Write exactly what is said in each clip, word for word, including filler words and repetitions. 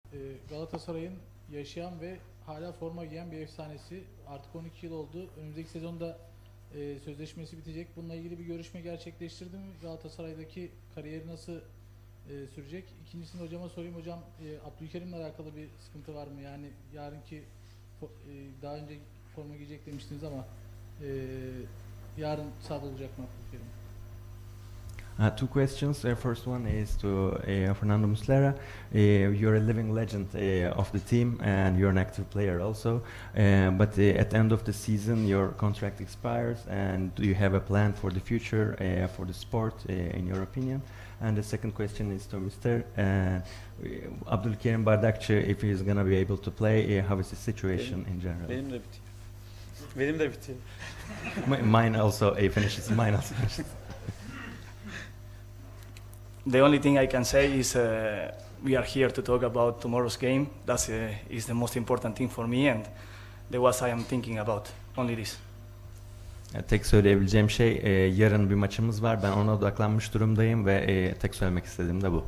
e, Galatasaray'ın yaşayan ve hala forma giyen bir efsanesi. Artık on iki yıl oldu. Önümüzdeki sezonda e, sözleşmesi bitecek. Bununla ilgili bir görüşme gerçekleştirdi mi? Galatasaray'daki kariyeri nasıl e, sürecek? İkincisini hocama sorayım. Hocam e, Abdülkerim'le alakalı bir sıkıntı var mı? Yani yarınki e, daha önce forma giyecek demiştiniz ama e, yarın sahada olacak mı Abdülkerim? Uh, two questions. The first one is to uh, Fernando Muslera. Uh, you're a living legend uh, of the team, and you're an active player also. Uh, but uh, at the end of the season, your contract expires. And do you have a plan for the future uh, for the sport, uh, in your opinion? And the second question is to Mister Uh, Abdülkerim Bardakçı, if he's going to be able to play, uh, how is the situation benim, in general? Benim de bitiyor. Benim de bitiyor. Mine also uh, finishes. Mine also finishes. The only thing I can say is uh, we are here to talk about tomorrow's game. That uh, is the most important thing for me, and the what I am thinking about. Only this. Ya, tek söyleyebileceğim şey, e, yarın bir maçımız var. Ben ona odaklanmış durumdayım ve e, tek söylemek istediğim de bu.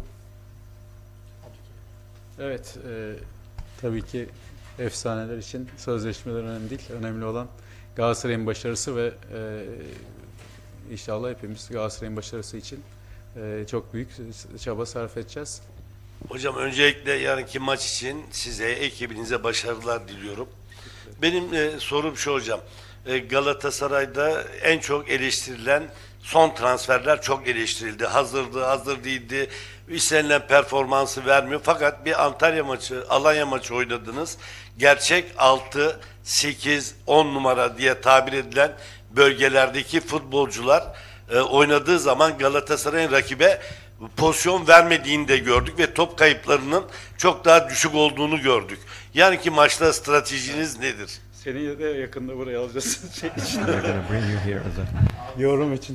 Evet, e, tabii ki efsaneler için sözleşmeler önemli değil. Önemli olan Galatasaray'ın başarısı ve e, inşallah hepimiz Galatasaray'ın başarısı için e, çok büyük çaba sarf edeceğiz. Hocam öncelikle yarınki maç için size, ekibinize başarılar diliyorum. Benim e, sorum şu hocam. E, Galatasaray'da en çok eleştirilen son transferler çok eleştirildi. Hazırdı, hazır değildi. İstenilen performansı vermiyor. Fakat bir Antalya maçı, Alanya maçı oynadınız. Gerçek altı, sekiz, on numara diye tabir edilen bölgelerdeki futbolcular e, oynadığı zaman Galatasaray'ın rakibe pozisyon vermediğini de gördük ve top kayıplarının çok daha düşük olduğunu gördük. Yarınki maçta stratejiniz nedir? Seni de yakında buraya alacağız. Şey için. They're gonna bring you here as a... Yorum için.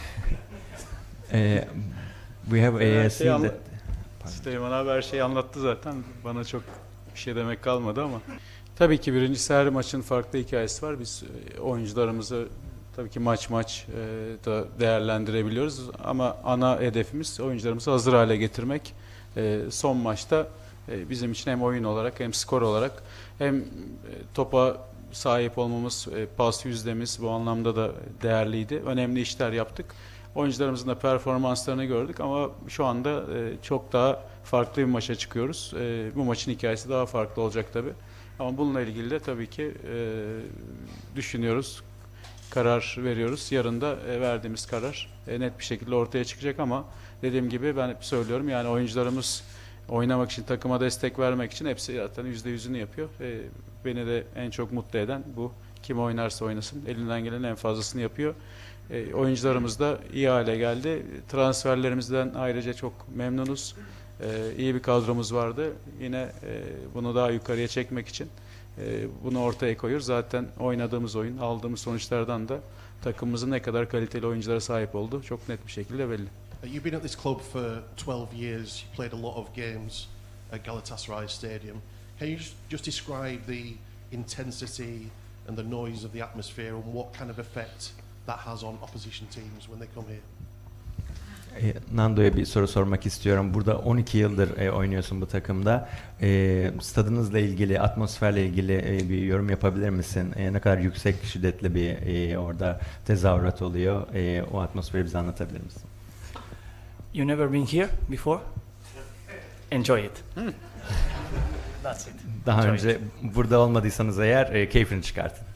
Uh, we have a Her scene şeyi anla- that... Süleyman abi her şeyi anlattı zaten. Bana çok bir şey demek kalmadı ama. Tabii ki birincisi her maçın farklı hikayesi var. Biz e, oyuncularımızı tabii ki maç maç e, da değerlendirebiliyoruz. Ama ana hedefimiz oyuncularımızı hazır hale getirmek. E, son maçta e, bizim için hem oyun olarak hem skor olarak hem e, topa sahip olmamız, e, pas yüzdemiz bu anlamda da değerliydi. Önemli işler yaptık. Oyuncularımızın da performanslarını gördük ama şu anda e, çok daha farklı bir maça çıkıyoruz. E, bu maçın hikayesi daha farklı olacak tabii. Ama bununla ilgili de tabii ki e, düşünüyoruz, karar veriyoruz. Yarın da e, verdiğimiz karar e, net bir şekilde ortaya çıkacak ama dediğim gibi ben hep söylüyorum yani oyuncularımız oynamak için, takıma destek vermek için hepsi zaten yüzde yüzünü yapıyor. E, beni de en çok mutlu eden bu. Kim oynarsa oynasın, elinden gelen en fazlasını yapıyor. E, oyuncularımız da iyi hale geldi. Transferlerimizden ayrıca çok memnunuz. E, iyi bir kadromuz vardı. Yine e, bunu daha yukarıya çekmek için e, bunu ortaya koyuyoruz. Zaten oynadığımız oyun, aldığımız sonuçlardan da takımımızın ne kadar kaliteli oyunculara sahip olduğu çok net bir şekilde belli. You've been at this club for twelve years. You played a lot of games at Galatasaray Stadium. Can you just, just describe the intensity and the noise of the atmosphere and what kind of effect that has on opposition teams when they come here? E, Nando'ya bir soru sormak istiyorum. Burada on iki yıldır e, oynuyorsun bu takımda. E, stadınızla ilgili, atmosferle ilgili e, bir yorum yapabilir misin? E, ne kadar yüksek, şiddetli bir e, orada tezahürat oluyor. E, o atmosferi bize anlatabilir misin? You never been here before? Enjoy it. That's it. Daha Enjoy önce it. burada olmadıysanız eğer e, keyfini çıkartın.